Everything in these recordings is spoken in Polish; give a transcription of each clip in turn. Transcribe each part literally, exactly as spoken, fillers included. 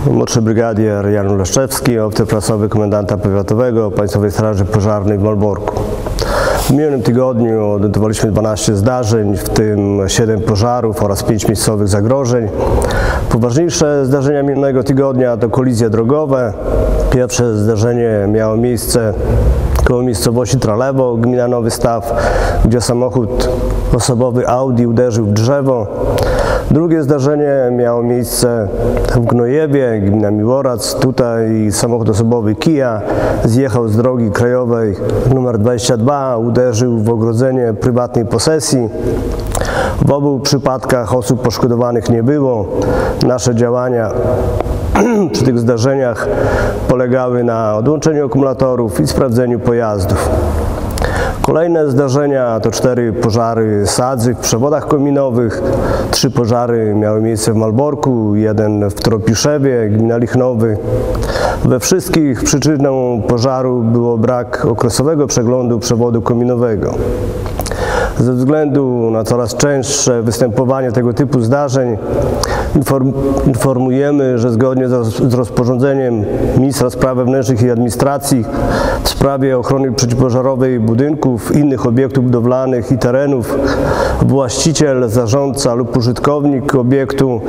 Młodszy brygadier Jan Leszczewski, oficer prasowy komendanta powiatowego Państwowej Straży Pożarnej w Malborku. W minionym tygodniu odnotowaliśmy dwanaście zdarzeń, w tym siedem pożarów oraz pięć miejscowych zagrożeń. Poważniejsze zdarzenia minionego tygodnia to kolizje drogowe. Pierwsze zdarzenie miało miejsce koło miejscowości Tralewo, gmina Nowy Staw, gdzie samochód osobowy Audi uderzył w drzewo. Drugie zdarzenie miało miejsce w Gnojewie, gmina Miłorac. Tutaj samochód osobowy Kia zjechał z drogi krajowej numer dwadzieścia dwa, uderzył w ogrodzenie prywatnej posesji. W obu przypadkach osób poszkodowanych nie było. Nasze działania przy tych zdarzeniach polegały na odłączeniu akumulatorów i sprawdzeniu pojazdów. Kolejne zdarzenia to cztery pożary sadzy w przewodach kominowych. Trzy pożary miały miejsce w Malborku, jeden w Tropiszewie, gmina Lichnowy. We wszystkich przyczyną pożaru było brak okresowego przeglądu przewodu kominowego. Ze względu na coraz częstsze występowanie tego typu zdarzeń informujemy, że zgodnie z rozporządzeniem Ministra Spraw Wewnętrznych i Administracji w sprawie ochrony przeciwpożarowej budynków, innych obiektów budowlanych i terenów właściciel, zarządca lub użytkownik obiektu,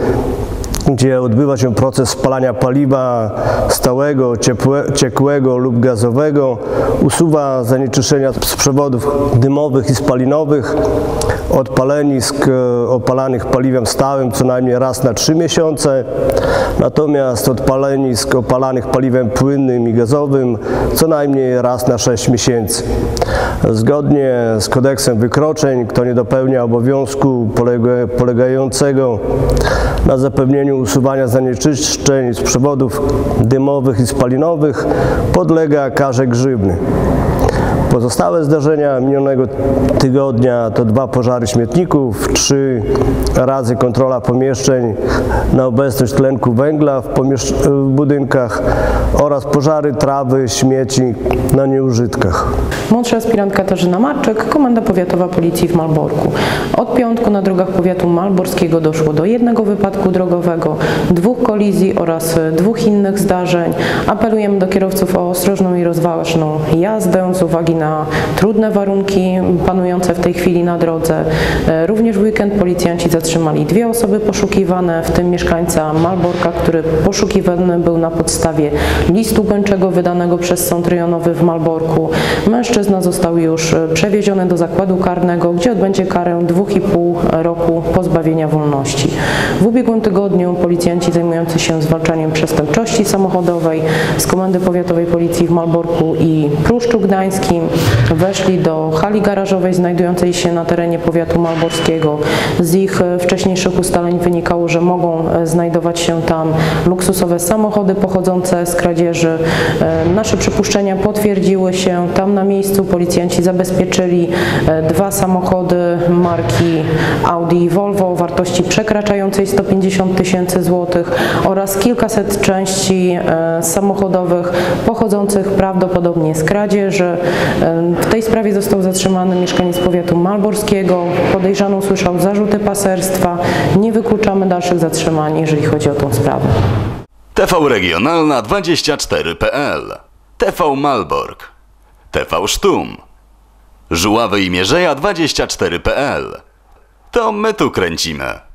gdzie odbywa się proces spalania paliwa stałego, ciepłe, ciekłego lub gazowego, usuwa zanieczyszczenia z przewodów dymowych i spalinowych, od palenisk opalanych paliwem stałym co najmniej raz na trzy miesiące, natomiast od palenisk opalanych paliwem płynnym i gazowym co najmniej raz na sześć miesięcy. Zgodnie z kodeksem wykroczeń, kto nie dopełnia obowiązku polega, polegającego na zapewnieniu usuwania zanieczyszczeń z przewodów dymowych i spalinowych, podlega karze grzywny. Pozostałe zdarzenia minionego tygodnia to dwa pożary śmietników, trzy razy kontrola pomieszczeń na obecność tlenku węgla w, w budynkach oraz pożary trawy, śmieci na nieużytkach. Młodsza aspirant Katarzyna Marczek, Komenda Powiatowa Policji w Malborku. Od piątku na drogach powiatu malborskiego doszło do jednego wypadku drogowego, dwóch kolizji oraz dwóch innych zdarzeń. Apelujemy do kierowców o ostrożną i rozważną jazdę z uwagi na trudne warunki panujące w tej chwili na drodze. Również w weekend policjanci zatrzymali dwie osoby poszukiwane, w tym mieszkańca Malborka, który poszukiwany był na podstawie listu gończego wydanego przez Sąd Rejonowy w Malborku. Mężczyzna został już przewieziony do zakładu karnego, gdzie odbędzie karę dwóch i pół roku pozbawienia wolności. W ubiegłym tygodniu policjanci zajmujący się zwalczaniem przestępczości samochodowej z Komendy Powiatowej Policji w Malborku i Pruszczu Gdańskim weszli do hali garażowej znajdującej się na terenie powiatu malborskiego. Z ich wcześniejszych ustaleń wynikało, że mogą znajdować się tam luksusowe samochody pochodzące z kradzieży. Nasze przypuszczenia potwierdziły się. Tam na miejscu policjanci zabezpieczyli dwa samochody marki Audi i Volvo o wartości przekraczającej sto pięćdziesiąt tysięcy złotych oraz kilkaset części samochodowych pochodzących prawdopodobnie z kradzieży. W tej sprawie został zatrzymany mieszkaniec powiatu malborskiego. Podejrzany usłyszał zarzuty paserstwa. Nie wykluczamy dalszych zatrzymań, jeżeli chodzi o tą sprawę. T V Regionalna dwadzieścia cztery kropka p l, T V Malbork, T V Sztum, Żuławy i Mierzeja dwadzieścia cztery kropka p l. To my tu kręcimy.